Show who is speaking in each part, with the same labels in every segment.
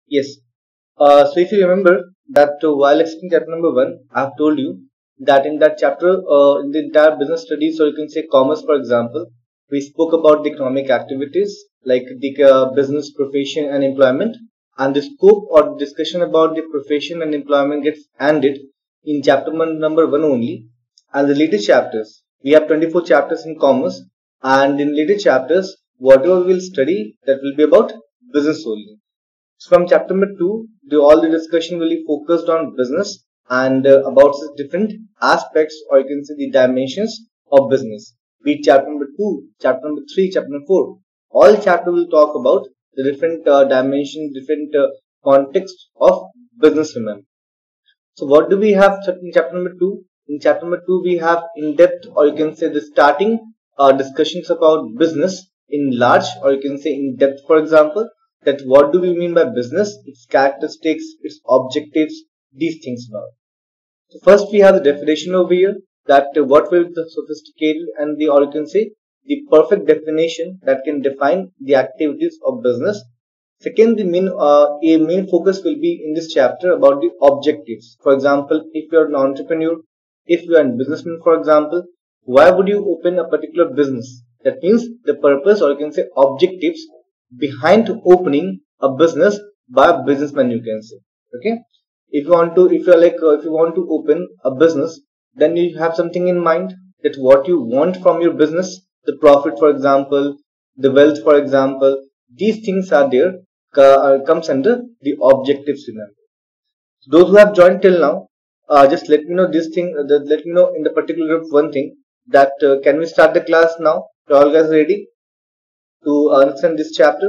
Speaker 1: Yes. So if you remember that while explaining chapter number one, I have told you that in that chapter, in the entire business studies, or you can say commerce, for example, we spoke about the economic activities like the business, profession, and employment, and the scope or discussion about the profession and employment gets ended in chapter number one only. And the later chapters, we have 24 chapters in commerce, and in later chapters, whatever we will study, that will be about business only. From chapter number 2, all the discussion will be focused on business and about different aspects, or you can say the dimensions of business. Be it chapter number 2, chapter number 3, chapter number 4. All chapter will talk about the different dimensions, different context of business. Remember. So what do we have in chapter number 2? In chapter number 2, we have in-depth, or you can say the starting discussions about business in large, or you can say in depth, for example, that what do we mean by business, its characteristics, its objectives, these things now. So first we have the definition over here, that what will be the sophisticated and the, or you can say the perfect definition that can define the activities of business. Second, the main focus will be in this chapter about the objectives. For example, if you are an entrepreneur, if you are a businessman, for example, why would you open a particular business? That means the purpose, or you can say objectives behind opening a business by a businessman, you can say. Okay. If you want to, if you want to open a business, then you have something in mind that what you want from your business, the profit, for example, the wealth, for example, these things are there, comes under the objectives. Remember, those who have joined till now, just let me know this thing. Let me know in the particular group one thing, that can we start the class now? Are all guys ready to understand this chapter?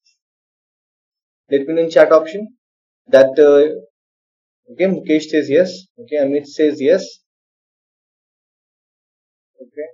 Speaker 1: Let me know in chat option that. Okay, Mukesh says yes. Okay, Amit says yes. Okay,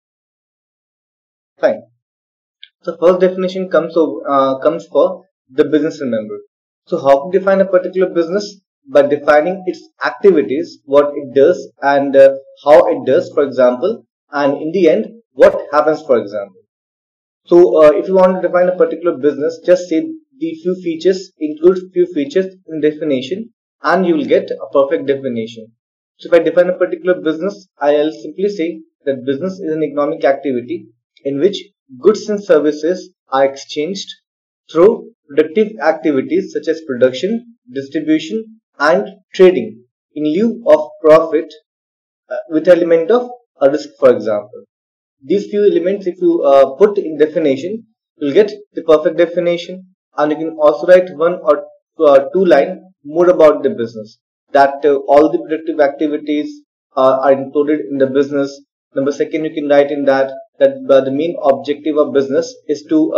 Speaker 1: fine. So first definition comes for the business. Remember. So how to define a particular business? By defining its activities, what it does, and how it does, for example, and in the end, what happens, for example. So if you want to define a particular business, just say the few features, include few features in definition, and you will get a perfect definition. So if I define a particular business, I'll simply say that business is an economic activity in which goods and services are exchanged through productive activities such as production, distribution, and trading in lieu of profit, with element of a risk, for example. These few elements, if you put in definition, you'll get the perfect definition, and you can also write one or two line more about the business. That all the productive activities are included in the business. Number second, you can write in that the main objective of business is to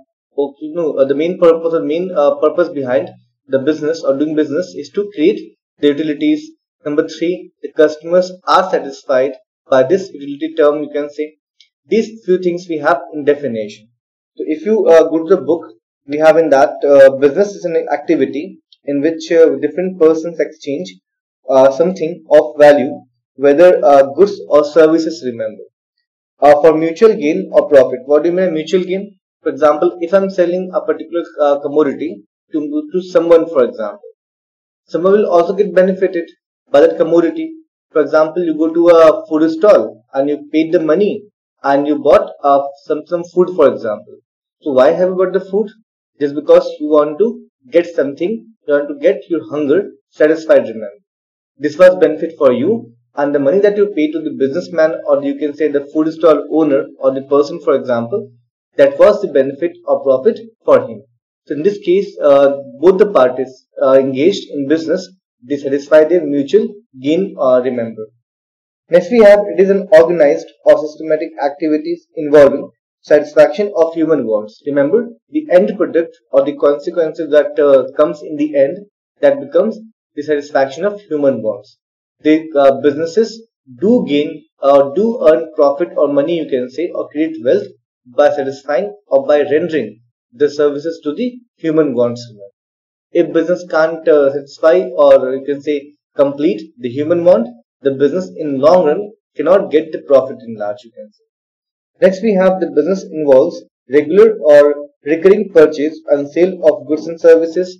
Speaker 1: the main purpose or main purpose behind the business or doing business is to create the utilities. Number three, the customers are satisfied by this utility term, you can say. These few things we have in definition. So if you go to the book, we have in that business is an activity in which different persons exchange something of value, whether goods or services. Remember, for mutual gain or profit. What do you mean mutual gain? For example, if I'm selling a particular commodity to someone, for example, someone will also get benefited by that commodity. For example, you go to a food stall and you paid the money and you bought some food, for example. So why have you bought the food? Just because you want to get something, you want to get your hunger satisfied. Remember, this was benefit for you, and the money that you pay to the businessman, or you can say the food stall owner or the person, for example, that was the benefit or profit for him. So in this case, both the parties engaged in business, they satisfy their mutual gain. Remember. Next we have, it is an organized or systematic activities involving satisfaction of human wants. Remember, the end product or the consequences that comes in the end, that becomes the satisfaction of human wants. The businesses do gain or do earn profit or money, you can say, or create wealth by satisfying or by rendering the services to the human wants. If business can't satisfy or you can say complete the human want, the business in long run cannot get the profit in large, you can say. Next we have the business involves regular or recurring purchase and sale of goods and services,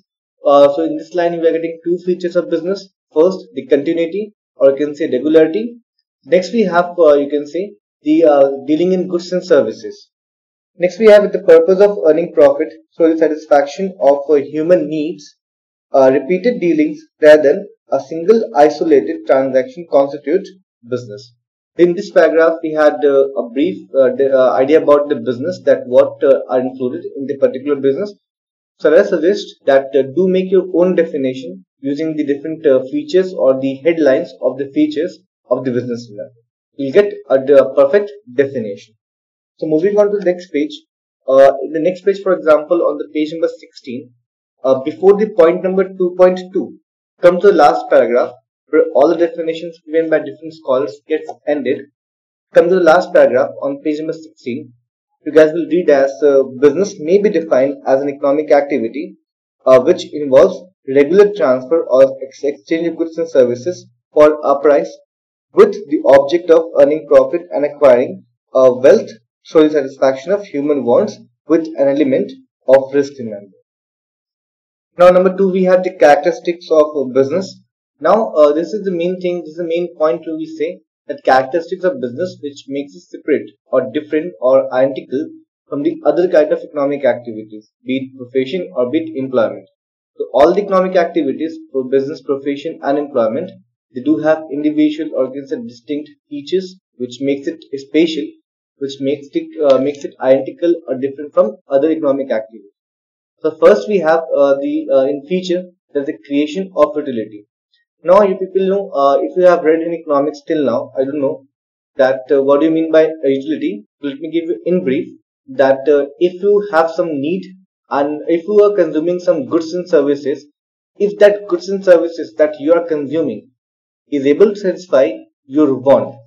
Speaker 1: So in this line, we are getting two features of business. First, the continuity, or you can say regularity. Next, we have you can say the dealing in goods and services. Next, we have with the purpose of earning profit, so the satisfaction of human needs. Repeated dealings rather than a single isolated transaction constitute business. In this paragraph, we had a brief idea about the business, that what are included in the particular business. So I suggest that do make your own definition using the different features or the headlines of the features of the business plan. You'll get a perfect definition. So moving on to the next page. In the next page, for example, on the page number 16, before the point number 2.2, come to the last paragraph where all the definitions given by different scholars gets ended. Come to the last paragraph on page number 16. You guys will read as business may be defined as an economic activity which involves regular transfer or exchange of goods and services for a price with the object of earning profit and acquiring wealth through the satisfaction of human wants with an element of risk in it. Now, number two, we have the characteristics of business. Now, this is the main thing, this is the main point where we say that characteristics of business which makes it separate or different or identical from the other kind of economic activities, be it profession or be it employment. So, all the economic activities for business, profession, and employment, they do have individual or distinct features which makes it special, which makes it identical or different from other economic activities. So first we have in feature, there's the creation of utility. Now you people know, if you have read in economics till now, I don't know that what do you mean by utility. Let me give you in brief that if you have some need and if you are consuming some goods and services, if that goods and services that you are consuming is able to satisfy your want,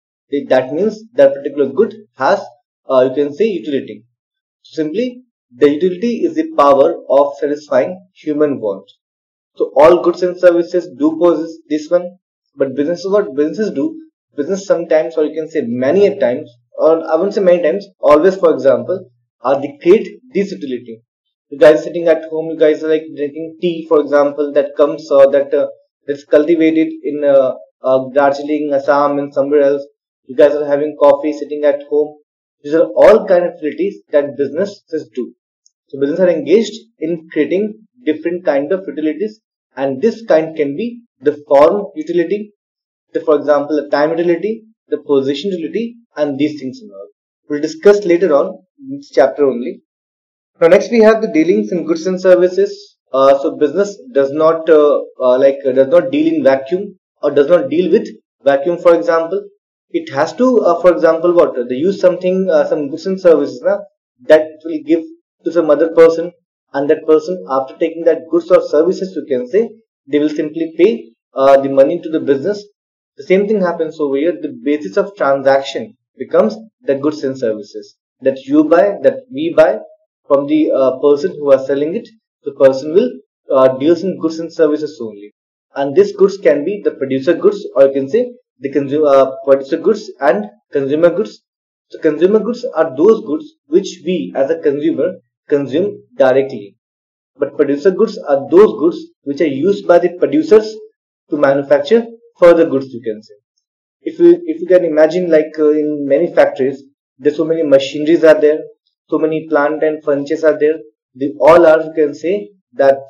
Speaker 1: that means that particular good has you can say utility. Simply, the utility is the power of satisfying human wants. So all goods and services do possess this one, but what businesses do, business sometimes, or you can say many a times, or I won't say many times, always, for example, are they create this utility. You guys sitting at home, you guys are like drinking tea, for example, that comes that's cultivated in Darjeeling, Assam, and somewhere else. You guys are having coffee, sitting at home. These are all kind of utilities that businesses do. So businesses are engaged in creating different kind of utilities, and this kind can be the form utility, for example, the time utility, the position utility, and these things and all. We'll discuss later on in this chapter only. Now next we have the dealings in goods and services. So business does not does not deal in vacuum or does not deal with vacuum. For example, it has to, for example, what they use something, some goods and services that will give to some other person, and that person after taking that goods or services, you can say they will simply pay the money to the business. The same thing happens over here. The basis of transaction becomes the goods and services that you buy, that we buy from the person who are selling it. The person will deals in goods and services only, and these goods can be the producer goods, or you can say the producer goods and consumer goods. So consumer goods are those goods which we as a consumer consume directly, but producer goods are those goods which are used by the producers to manufacture further goods, you can say. If you can imagine, like in many factories, there's so many machineries are there, so many plant and furnitures are there. They all are, you can say, that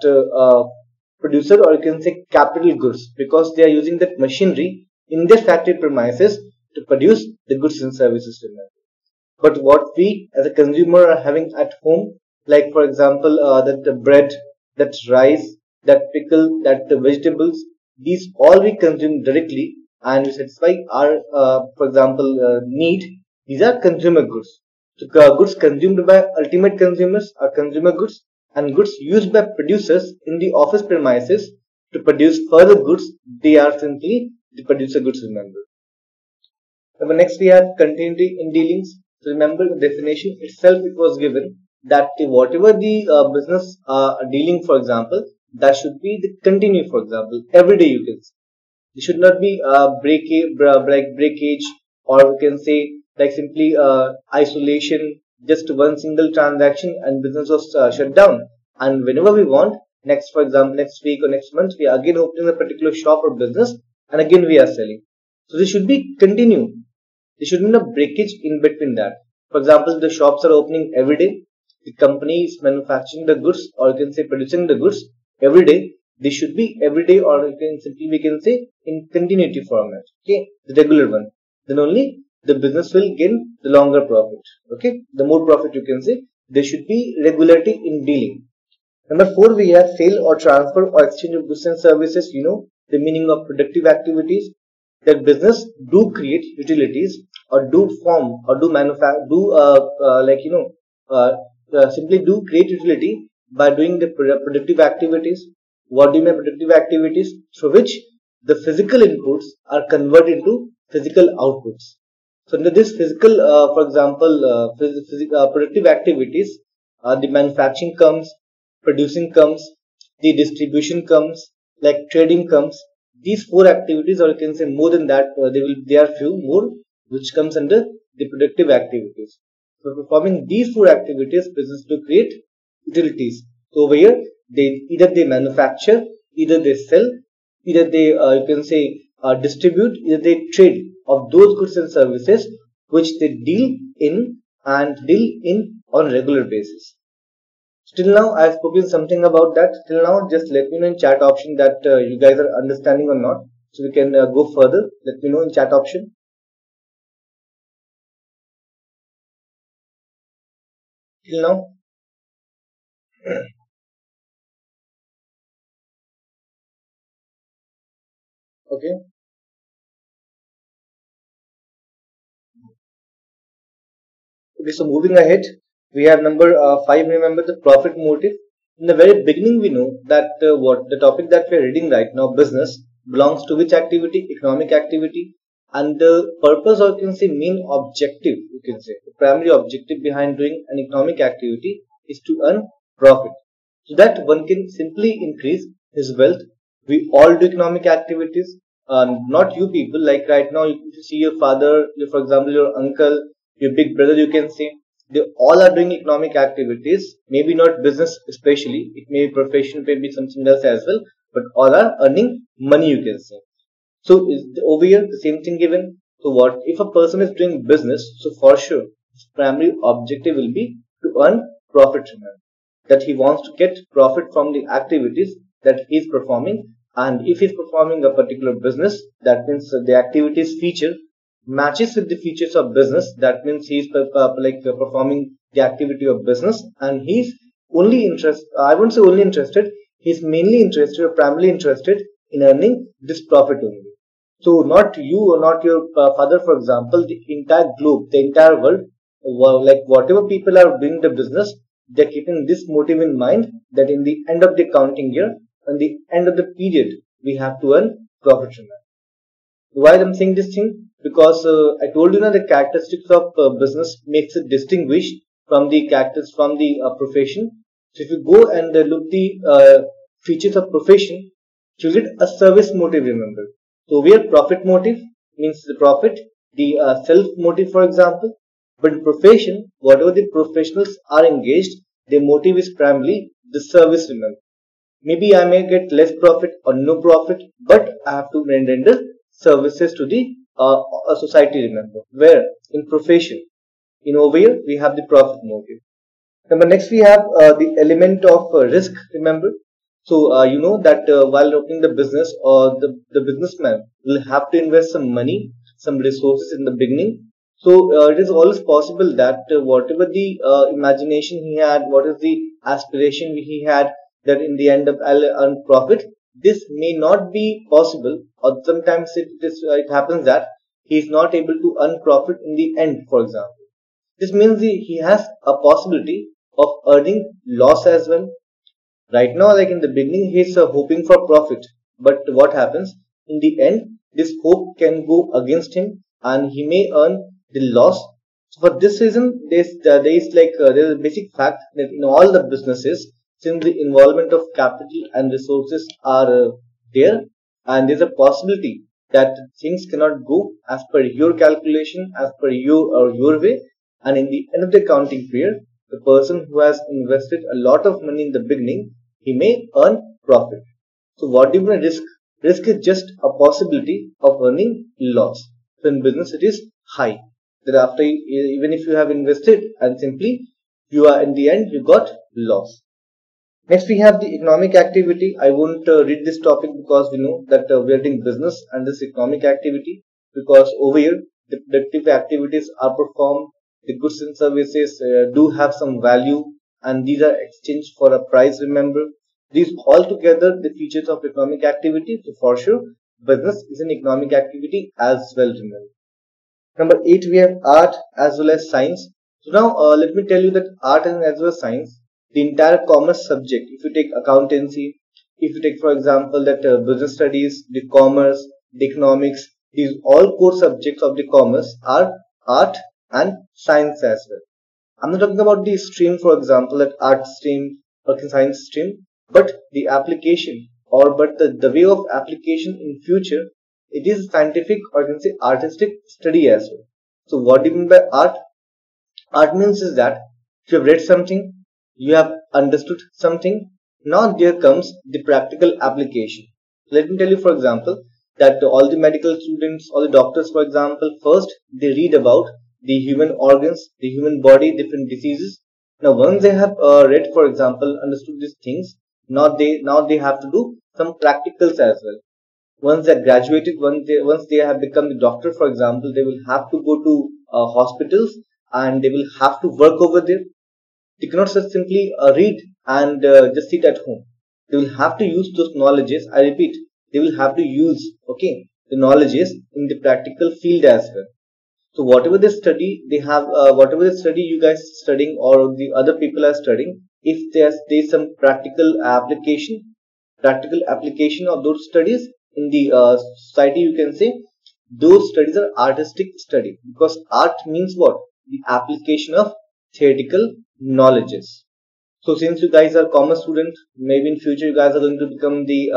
Speaker 1: producer, or you can say capital goods, because they are using that machinery in their factory premises to produce the goods and services to them. But what we as a consumer are having at home, like for example, that the bread, that rice, that pickle, that the vegetables, these all we consume directly and we satisfy our, for example, need. These are consumer goods. So goods consumed by ultimate consumers are consumer goods, and goods used by producers in the office premises to produce further goods, they are simply the producer goods, remember. Now next we have continuity in dealings. So remember the definition itself, it was given that whatever the business dealing, for example, that should be the continue, for example, every day you can say. It should not be breakage, or we can say like simply isolation, just one single transaction and business was shut down. And whenever we want, next, for example, next week or next month, we are again opening a particular shop or business, and again we are selling. So this should be continue. There should be no breakage in between that. For example, the shops are opening every day. The company is manufacturing the goods, or you can say producing the goods every day. They should be every day, or you can simply we can say in continuity format. Okay, the regular one. Then only the business will gain the longer profit. Okay, the more profit you can say. There should be regularity in dealing. Number four, we have sale or transfer or exchange of goods and services. You know the meaning of productive activities, that business do create utilities or do form or do manufacture, do like simply do create utility by doing the productive activities. What do you mean productive activities? Through which the physical inputs are converted into physical outputs. So under this physical, for example, productive activities, the manufacturing comes, producing comes, the distribution comes, like trading comes. These four activities, or you can say more than that, they are few more, which comes under the productive activities. So performing these four activities, business to create utilities. So over here, they either they manufacture, either they sell, either they you can say distribute, either they trade of those goods and services which they deal in and deal in on regular basis. Till now, I've spoken something about that. Till now, just let me know in chat option that you guys are understanding or not. So we can go further. Let me know in chat option. Till now, okay. Okay, so moving ahead, we have number five. Remember the profit motive. In the very beginning, we know that what the topic that we are reading right now, business, belongs to which activity? Economic activity, and the purpose, or you can say main objective. You can say the primary objective behind doing an economic activity is to earn profit, so that one can simply increase his wealth. We all do economic activities. Not you people. Like right now, you see your father, for example, your uncle, your big brother, you can say they all are doing economic activities, maybe not business especially, it may be profession, maybe something else as well, but all are earning money, you can say. So is over here the same thing given. So what if a person is doing business? So for sure his primary objective will be to earn profit from it, that he wants to get profit from the activities that he is performing. And if he is performing a particular business, that means the activities feature matches with the features of business. That means he's performing the activity of business, and he's only interest, I won't say only interested, he's mainly interested or primarily interested in earning this profit only. So not you or not your father, for example, the entire globe, the entire world, like whatever people are doing the business, they're keeping this motive in mind, that in the end of the accounting year, and the end of the period, we have to earn profit from that. Why I'm saying this thing? Because I told you now the characteristics of business makes it distinguished from the characters from the profession. So if you go and look the features of profession, you get a service motive. Remember, so we have profit motive means the profit, the self motive, for example. But in profession, whatever the professionals are engaged, their motive is primarily the service. Remember, maybe I may get less profit or no profit, but I have to render services to the society. Remember, where in profession, in over here we have the profit motive. Number next we have the element of risk. Remember, so you know that while opening the business, or the businessman will have to invest some money, some resources in the beginning. So it is always possible that whatever the imagination he had, what is the aspiration he had, that in the end of I'll earn profit, this may not be possible, or sometimes it happens that he is not able to earn profit in the end, for example. This means he has a possibility of earning loss as well. Right now, like in the beginning, he's hoping for profit, but what happens in the end? This hope can go against him, and he may earn the loss. So for this reason, there is a basic fact that in all the businesses, since the involvement of capital and resources are there, and there's a possibility that things cannot go as per your calculation, as per you or your way, and in the end of the accounting period, the person who has invested a lot of money in the beginning he may earn profit. So what do you mean risk? Risk is just a possibility of earning loss. So in business it is high. That after even if you have invested and simply you are in the end you got loss. Next we have the economic activity. I won't read this topic because we know that we are doing business and this economic activity, because over here the productive activities are performed, the goods and services do have some value, and these are exchanged for a price. Remember, these all together the features of economic activity. So for sure business is an economic activity as well. Remember, number 8 we have art as well as science. So now let me tell you that art and as well as science, the entire commerce subject, if you take accountancy, if you take for example that business studies, the commerce, the economics, these all core subjects of the commerce are art and science as well. I'm not talking about the stream, for example, that art stream or science stream, but the application, or but the way of application in future, it is scientific or you can say artistic study as well. So what do you mean by art? Art means is that if you have read something, you have understood something, now there comes the practical application. Let me tell you, for example, that all the medical students, all the doctors, for example, first they read about the human organs, the human body, different diseases. Now, once they have read, for example, understood these things, now they have to do some practicals as well. Once they're graduated, once they have become the doctor, for example, they will have to go to hospitals and they will have to work over there. They cannot just simply read and just sit at home. They will have to use those knowledges. I repeat, they will have to use, okay, the knowledges in the practical field as well. So whatever they study, they have whatever they study, you guys studying or the other people are studying. If there's some practical application of those studies in the society, you can say those studies are artistic study, because art means what? The application of theoretical knowledges. So since you guys are commerce student, maybe in future you guys are going to become the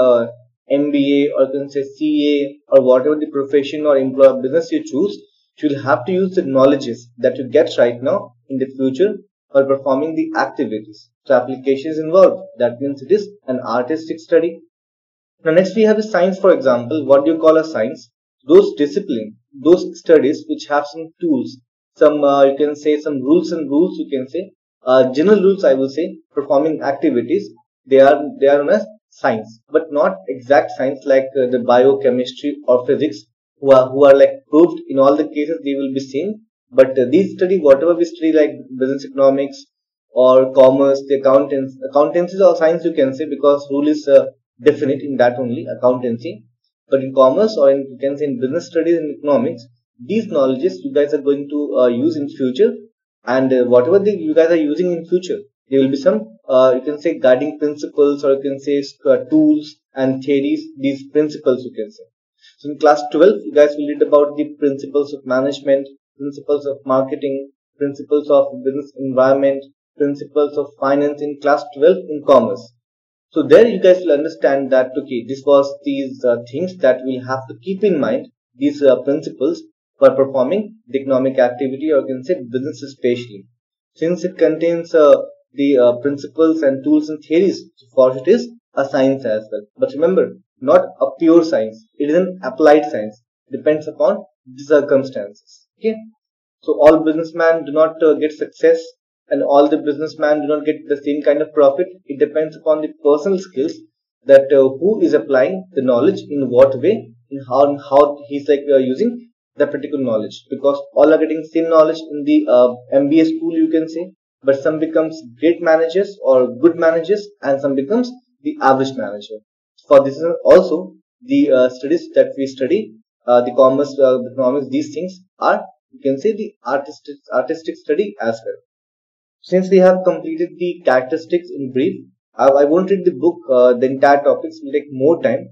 Speaker 1: MBA or you can say CA or whatever the profession or employer business you choose, you will have to use the knowledges that you get right now in the future for performing the activities. So application is involved. That means it is an artistic study. Now next we have the science, for example. What do you call a science? Those discipline, those studies which have some tools, some you can say some rules you can say, general rules I will say, performing activities. They are known as science, but not exact science like the biochemistry or physics, who are like proved in all the cases they will be same. But these study whatever we study like business economics or commerce, the accountancy or science you can say, because rule is definite in that only accountancy. But in commerce or in you can say in business studies and economics, these knowledges you guys are going to use in future, and whatever you guys are using in future, there will be some you can say guiding principles or you can say tools and theories. These principles you can say. So in class 12, you guys will read about the principles of management, principles of marketing, principles of business environment, principles of finance in class 12 in commerce. So there you guys will understand that okay, this was these things that we have to keep in mind, these principles for performing the economic activity or you can say business especially. Since it contains the principles and tools and theories, so for it is a science as well. But remember, not a pure science. It is an applied science. Depends upon the circumstances. Okay. So all businessmen do not get success, and all the businessmen do not get the same kind of profit. It depends upon the personal skills, that who is applying the knowledge in what way, in how he's like using the particular knowledge. Because all are getting same knowledge in the MBA school, you can say, but some becomes great managers or good managers, and some becomes the average manager. For this is also the studies that we study, the commerce, economics, these things are you can say the artistic study as well. Since we have completed the characteristics in brief, I won't read the book. The entire topics will take more time.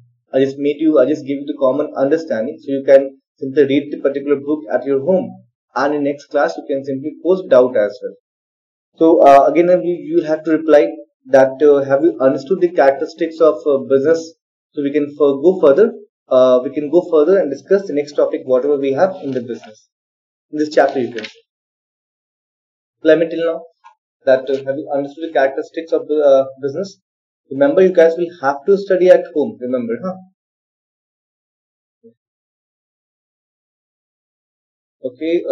Speaker 1: I just give you the common understanding, so you can simply read the particular book at your home, and in next class you can simply post doubt as well. So again, you have to reply that have you understood the characteristics of business? So we can go further. We can go further and discuss the next topic, whatever we have in the business in this chapter. You can say. Let me till now that have you understood the characteristics of the business? Remember, you guys will have to study at home. Remember, huh? Okay.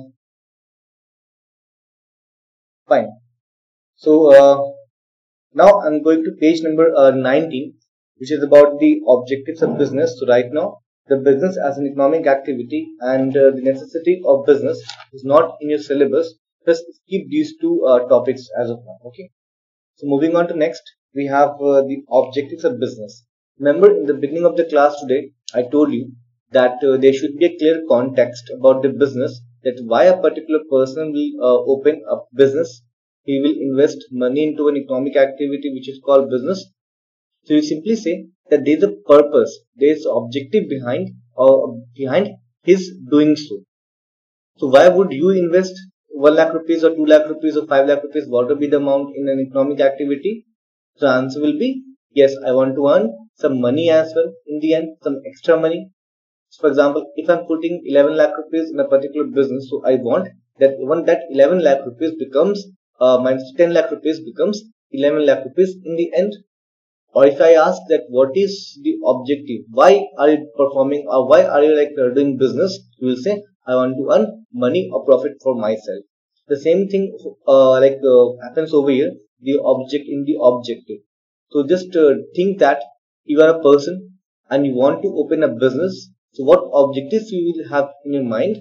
Speaker 1: Fine. So now I'm going to page number 19, which is about the objectives of business. So right now, the business as an economic activity and the necessity of business is not in your syllabus. Just keep these two topics as of now. Okay. So moving on to next, we have the objectives of business. Remember, in the beginning of the class today, I told you that there should be a clear context about the business, that why a particular person will open a business. He will invest money into an economic activity which is called business. So you simply say that there is a purpose, there is objective behind his doing so. So why would you invest 1 lakh rupees or 2 lakh rupees or 5 lakh rupees, what will be the amount in an economic activity? So answer will be yes, I want to earn some money as well in the end, some extra money. So for example, if I'm putting 11 lakh rupees in a particular business, so I want that when that 11 lakh rupees becomes minus 10 lakh rupees becomes 11 lakh rupees in the end. Or if I ask that what is the objective, why are you performing or why are you doing business, you will say I want to earn money or profit for myself. The same thing happens over here, the object in the objective. So just think that you are a person and you want to open a business. So what objectives you will have in your mind?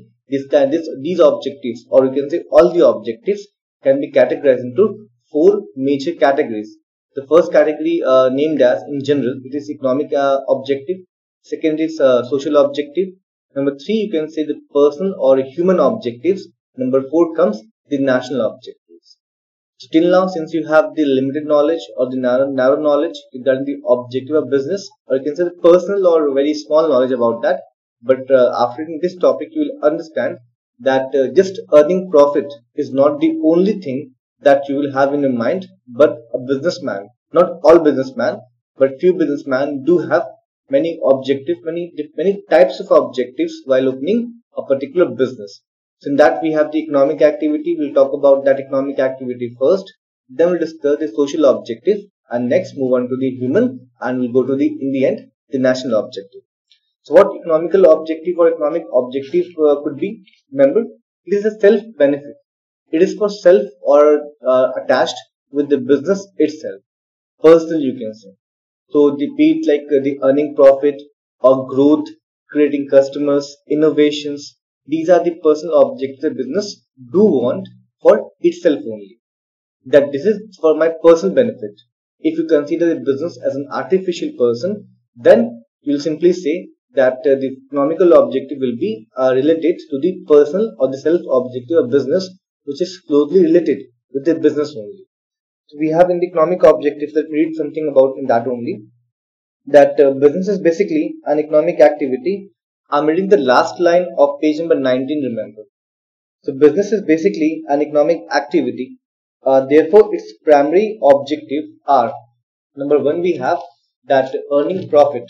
Speaker 1: These objectives, or you can say all the objectives, can be categorized into four major categories. The first category named as in general, it is economic objective. Second is social objective. Number three, you can say the personal or human objectives. Number four comes the national objectives. So till now, since you have the limited knowledge or the narrow knowledge regarding the objective of business, or you can say the personal or very small knowledge about that, but after this topic, you will understand that just earning profit is not the only thing that you will have in your mind, but a businessman, not all businessmen, but few businessmen do have many objectives, many types of objectives while opening a particular business. So in that we have the economic activity. We'll talk about that economic activity first. Then we'll discuss the social objective, and next move on to the human, and we'll go to the in the end the national objective. So what economical objective or economic objective could be? Remember, it is a self benefit. It is for self or attached with the business itself. Personal, you can say. So the be it the earning profit or growth, creating customers, innovations. These are the personal objectives the business do want for itself only. That this is for my personal benefit. If you consider the business as an artificial person, then you'll simply say that the economical objective will be related to the personal or the self objective of business, which is closely related with the business only. So we have in the economic objectives that we read something about in that only, that business is basically an economic activity. I'm reading the last line of page number 19, remember. So business is basically an economic activity. Therefore, its primary objective are, number one, we have that earning profit.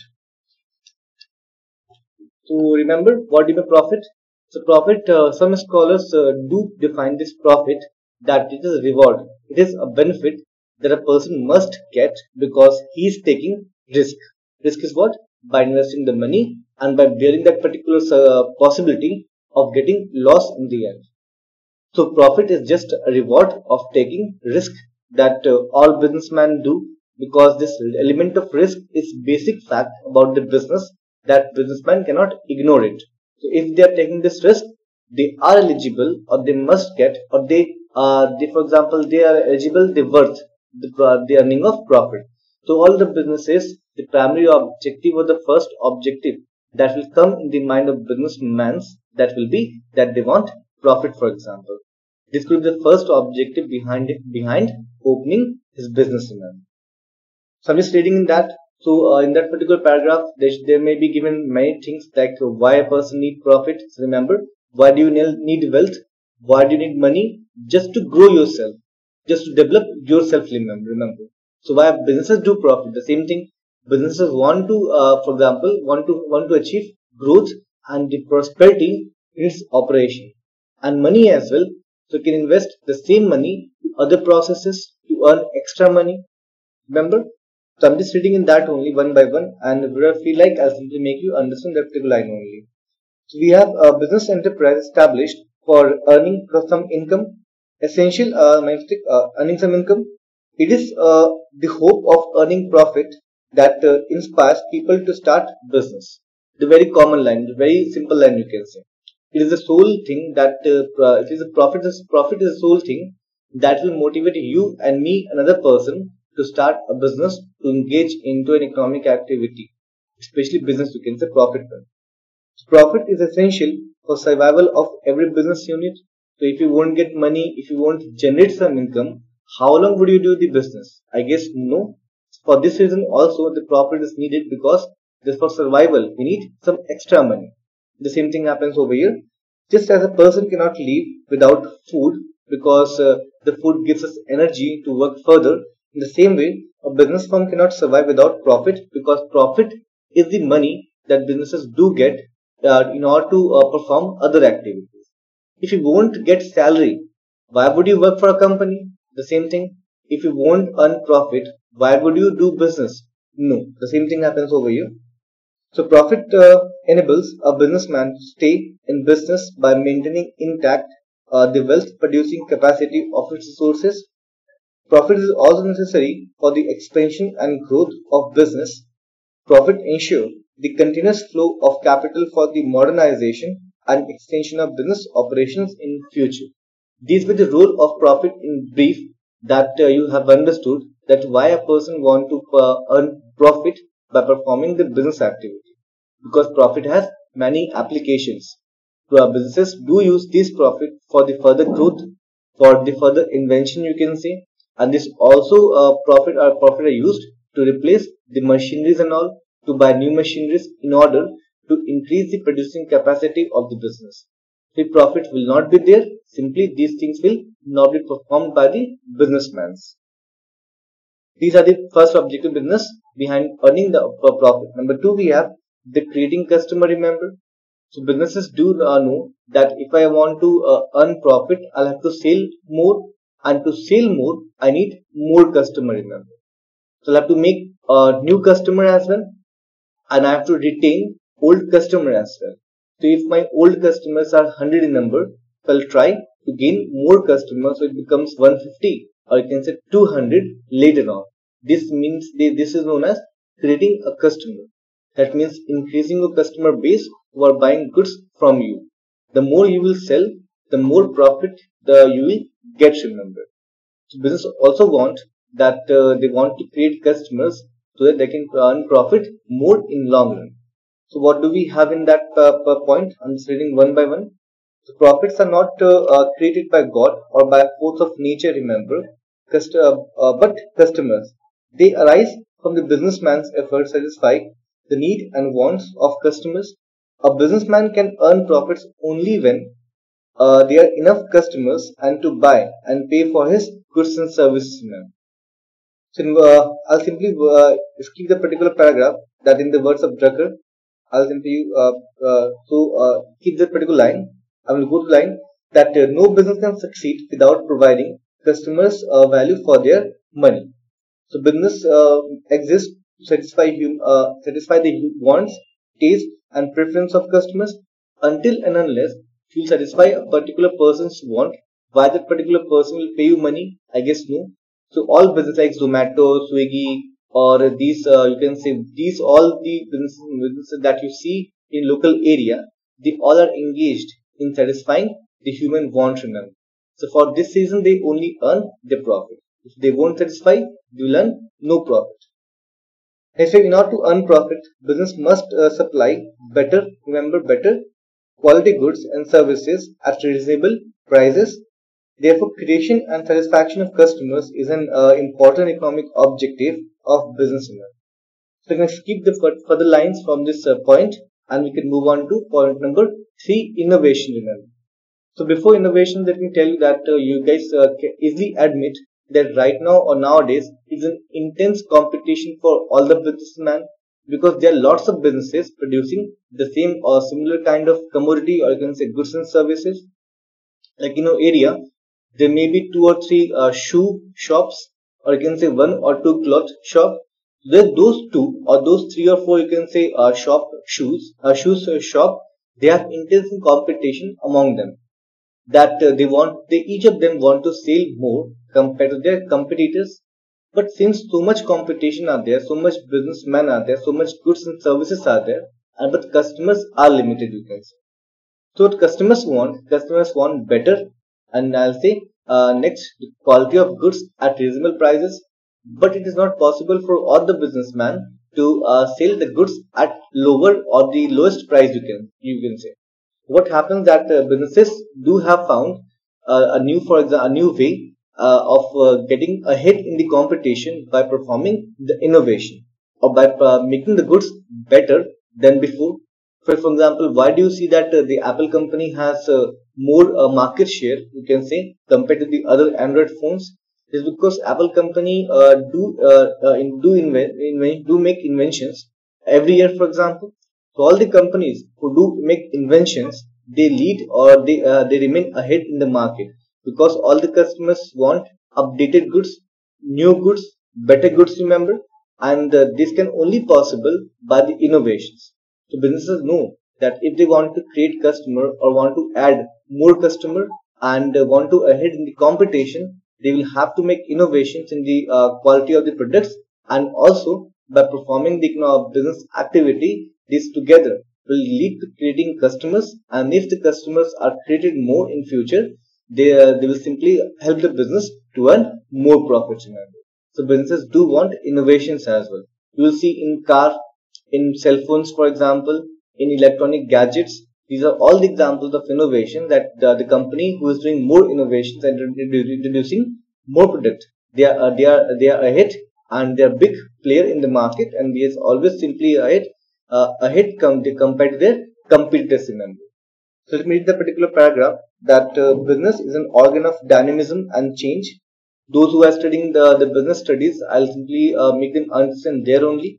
Speaker 1: So remember, what is the profit? So profit, some scholars do define this profit that it is reward. It is a benefit that a person must get because he is taking risk. Risk is what? By investing the money and by bearing that particular possibility of getting loss in the end. So profit is just a reward of taking risk that all businessmen do, because this element of risk is basic fact about the business that businessmen cannot ignore it. So if they are taking this risk, they are eligible or they must get, or they for example they are eligible, they worth the earning of profit. So all the businesses, the primary objective or the first objective that will come in the mind of businessmen's, that will be that they want profit, for example. This could be the first objective behind opening his business in them. So I'm just reading in that. So in that particular paragraph, there may be given many things like why a person need profit. So remember, why do you need wealth? Why do you need money? Just to grow yourself, just to develop yourself. Remember. So why businesses do profit? The same thing. Businesses want to, for example, want to achieve growth and the prosperity in its operation, and money as well. So you can invest the same money, other processes to earn extra money. Remember? So I'm just reading in that only one by one, and what I feel like I'll simply make you understand that particular line only. So we have a business enterprise established for earning some income, essential earning some income. It is the hope of earning profit that inspires people to start business. The very common line, the very simple line you can say. It is the sole thing that it is a profit. Profit is the sole thing that will motivate you and me, another person, to start a business, to engage into an economic activity, especially business. You can say profit. Profit is essential for survival of every business unit. So if you won't get money, if you won't generate some income, how long would you do the business? I guess no. For this reason also the profit is needed, because just for survival we need some extra money. The same thing happens over here. Just as a person cannot live without food, because the food gives us energy to work further, in the same way a business firm cannot survive without profit, because profit is the money that businesses do get in order to perform other activities. If you won't get salary, why would you work for a company? The same thing. If you won't earn profit, why would you do business? No, the same thing happens over here. So profit enables a businessman to stay in business by maintaining intact the wealth producing capacity of its resources. Profit is also necessary for the expansion and growth of business. Profit ensure the continuous flow of capital for the modernization and extension of business operations in future. These were the role of profit in brief, that you have understood that why a person want to earn profit by performing the business activity, because profit has many applications. So businesses do use this profit for the further growth, for the further invention you can say, and this also profit are used to replace the machineries and all, to buy new machineries in order to increase the producing capacity of the business. The profit will not be there, simply these things will not be performed by the businessmen. These are the first objective business behind earning the profit. Number two, we have the creating customer. Remember, so businesses do know that if I want to earn profit, I'll have to sell more, and to sell more, I need more customer. Remember, so I'll have to make a new customer as well, and I have to retain old customer as well. So if my old customers are 100 in number, so I'll try to gain more customers, so it becomes 150, or you can say 200 later on. This means this is known as creating a customer. That means increasing your customer base who are buying goods from you. The more you will sell, the more profit you will get. Remember, so business also want that they want to create customers so that they can earn profit more in long run. So what do we have in that point? I'm just reading one by one. So profits are not created by God or by a force of nature. Remember, but customers. They arise from the businessman's effort to satisfy the need and wants of customers. A businessman can earn profits only when there are enough customers and to buy and pay for his goods and services. So I'll simply skip the particular paragraph, that in the words of Drucker, I'll simply keep that particular line. I will go to the line that no business can succeed without providing customers value for their money. So business exists to satisfy the wants, taste, and preference of customers. Until and unless you satisfy a particular person's want, why that particular person will pay you money? I guess no. So all business like Zomato, Swiggy, or these you can say these all the businesses that you see in local area, they all are engaged in satisfying the human want. Remember, so for this reason they only earn the profit. If they won't satisfy, they will earn no profit. Next, in order to earn profit, business must supply better, remember, better quality goods and services at reasonable prices. Therefore, creation and satisfaction of customers is an important economic objective of business owners. So, we can skip the further lines from this point, and we can move on to point number 3, innovation. Remember. So, before innovation, let me tell you that you guys can easily admit that right now or nowadays is an intense competition for all the businessmen, because there are lots of businesses producing the same or similar kind of commodity, or you can say goods and services. Like area, there may be 2 or 3 shoe shops, or you can say 1 or 2 cloth shop. Then those two or those three or four, you can say, shoes shop, they have intense competition among them. That they each of them want to sell more compared to their competitors. But since so much competition are there, so much businessmen are there, so much goods and services are there, and but customers are limited, you can say. So what customers want better, and I'll say next, quality of goods at reasonable prices. But it is not possible for all the businessmen to sell the goods at lower or the lowest price, you can say. What happens that businesses do have found a new way of getting ahead in the competition by performing the innovation or by making the goods better than before. For example, why do you see that the Apple company has more market share, you can say, compared to the other Android phones? Is because Apple company do make inventions every year, for example. So all the companies who do make inventions, they lead or they remain ahead in the market because all the customers want updated goods, new goods, better goods. Remember, and this can only possible by the innovations. So businesses know that if they want to create customer or want to add more customer and want to ahead in the competition, they will have to make innovations in the quality of the products, and also by performing the business activity, this together will lead to creating customers. And if the customers are created more in future, they will simply help the business to earn more profits. Remember. So businesses do want innovations as well. You will see in car, in cell phones, for example, in electronic gadgets. These are all the examples of innovation that the company who is doing more innovations and introducing more product, they are ahead, and they are big player in the market, and they is always simply ahead compared to their competitors. Remember. So let me read the particular paragraph that business is an organ of dynamism and change. Those who are studying the business studies, I'll simply make them understand there only.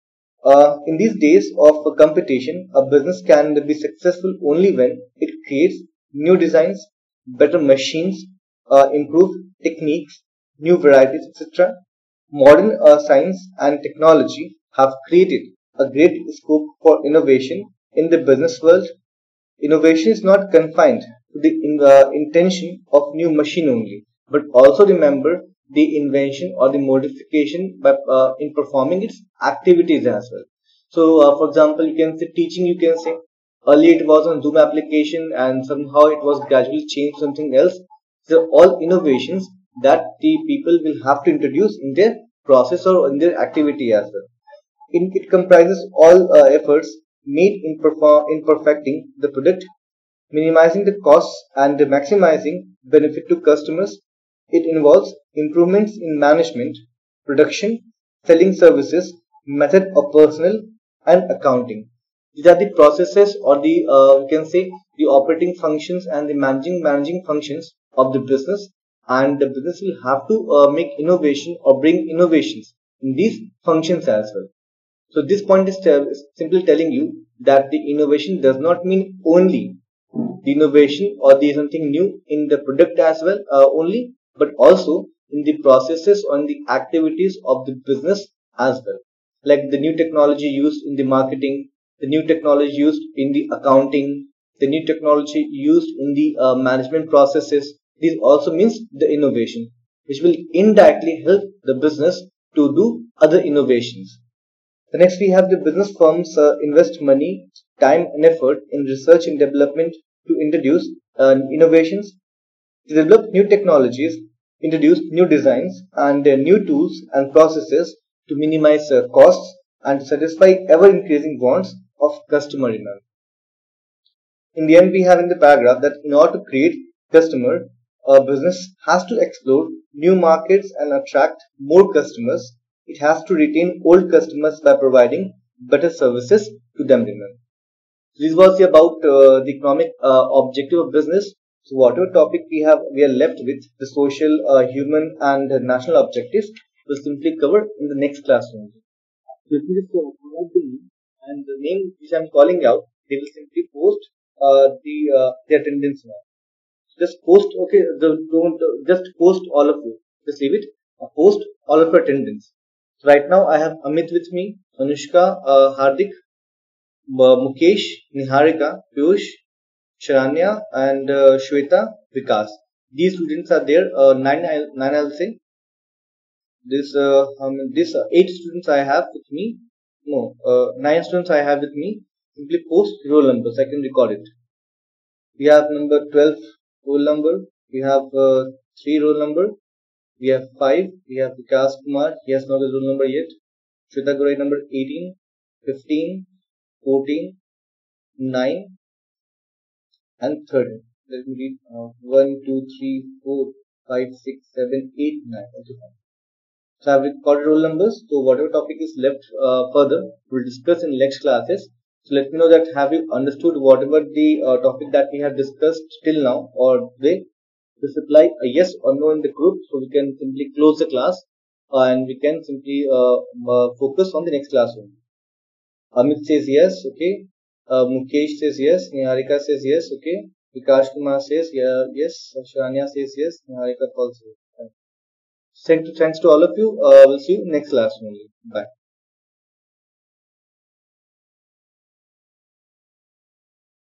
Speaker 1: In these days of competition, a business can be successful only when it creates new designs, better machines, improved techniques, new varieties, etc. Modern science and technology have created a great scope for innovation in the business world. Innovation is not confined to the intention of new machine only, but also remember the invention or the modification by in performing its activities as well. So, for example, you can say teaching. You can say earlier it was on Zoom application, and somehow it was gradually changed to something else. So, all innovations that the people will have to introduce in their process or in their activity as well. It comprises all efforts made in perfecting the product, minimizing the costs and maximizing benefit to customers. It involves improvements in management, production, selling services, method of personnel, and accounting. These are the processes or the we can say the operating functions and the managing functions of the business, and the business will have to make innovation or bring innovations in these functions as well. So this point is simply telling you that the innovation does not mean only the innovation or the something new in the product as well only, but also in the processes or in the activities of the business as well. Like the new technology used in the marketing, the new technology used in the accounting, the new technology used in the management processes. This also means the innovation, which will indirectly help the business to do other innovations. The next we have the business firms invest money, time and effort in research and development to introduce innovations, to develop new technologies, introduce new designs and new tools and processes to minimize costs and to satisfy ever increasing wants of customer demand. In the end, we have in the paragraph that in order to create customer, a business has to explore new markets and attract more customers. It has to retain old customers by providing better services to them. Remember. This was about the economic objective of business. So whatever topic we are left with, the social, human, and national objectives, will simply cover in the next class only. So if you just promote the name and the name which I'm calling out, they will simply post the attendance now. Just post, okay, don't just post all of you. Just leave it. Post all of your attendance. Right now I have Amit with me, Anushka, Hardik, Mukesh, Niharika, Piyush, Sharanya, and Shweta, Vikas. These students are there. Nine I'll say. This 8 students I have with me. No, 9 students I have with me. Simply post roll numbers. I can record it. We have number 12 roll number. We have 3 roll number. We have 5. We have Vikas Kumar. He has not his roll number yet. Shweta Gorai number 18, 15, 14, 9, and 13. Let me read 1, 2, 3, 4, 5, 6, 7, 8, 9. Okay, fine. So I've recorded roll numbers. So whatever topic is left further, we'll discuss in next classes. So let me know that have you understood whatever the topic that we have discussed till now, or today. Just reply a yes or no in the group, so we can simply close the class and we can simply focus on the next class only. Amit says yes, okay. Mukesh says yes. Niharika says yes, okay. Vikas Kumar says yeah, yes. Shania says yes. Niharika also. Thanks to all of you. We'll see you next class only. Bye.